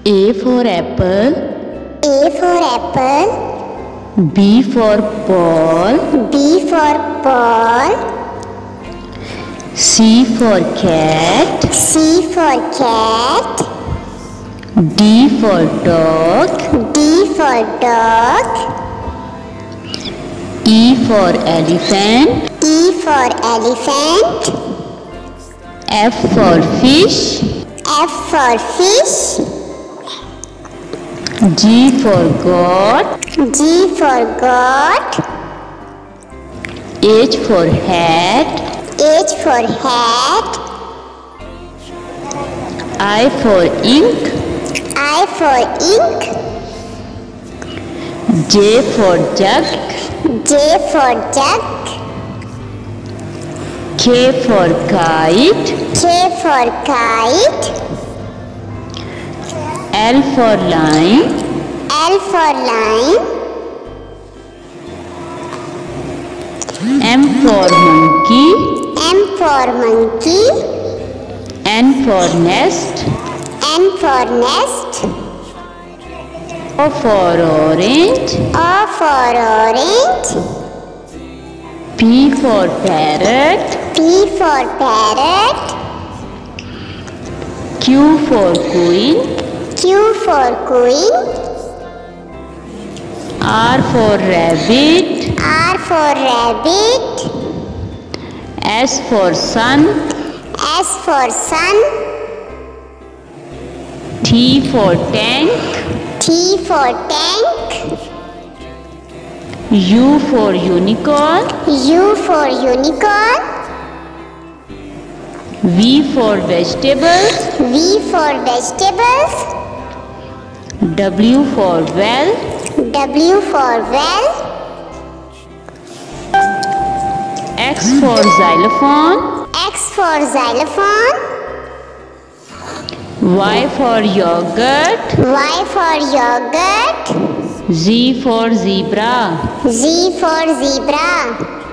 A for apple. A for apple. B for ball. B for ball. C for cat. C for cat. D for dog. D for dog. E for elephant. E for elephant. F for fish. F for fish. G for goat. G for goat. H for hat. H for hat. I for ink. I for ink. J for jug. J for jug. K for kite. K for kite. L for line. L for line. M for monkey. M for monkey. N for nest. N for nest. O for orange. O for orange. P for parrot. P for parrot. Q for queen. Q for queen. R for rabbit. R for rabbit. S for sun. S for sun. T for tank. T for tank. U for unicorn. U for unicorn. V for vegetables. V for vegetables. W for well. W for well. X for xylophone. X for xylophone. Y for yogurt. Y for yogurt. Z for zebra. Z for zebra.